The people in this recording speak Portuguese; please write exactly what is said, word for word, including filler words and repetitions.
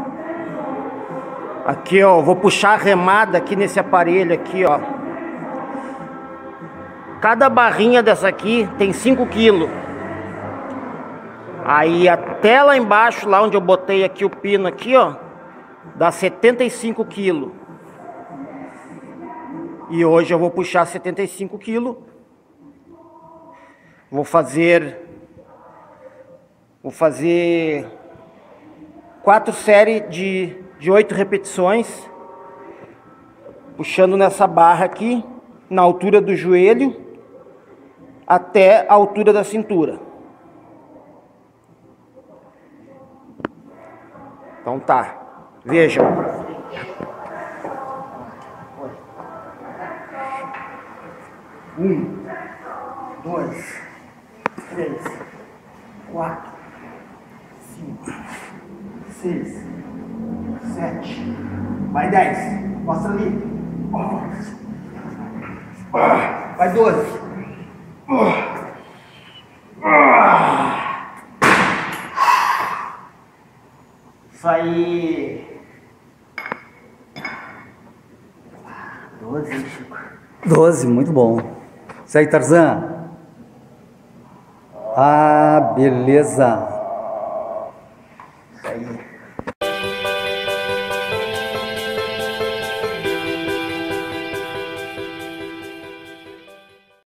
Aqui, ó, vou puxar a remada aqui nesse aparelho aqui, ó. Cada barrinha dessa aqui tem cinco quilos. Aí até lá embaixo, lá onde eu botei aqui o pino aqui, ó, dá setenta e cinco quilos. E hoje eu vou puxar setenta e cinco quilos. Vou fazer Vou fazer quatro séries de de oito repetições, puxando nessa barra aqui, na altura do joelho até a altura da cintura. Então tá, vejam. Um, dois, três, quatro, cinco, seis, sete, vai dez, mostra ali, vai doze, isso aí, doze, Chico. doze, muito bom. Isso aí, Tarzan. Ah, beleza.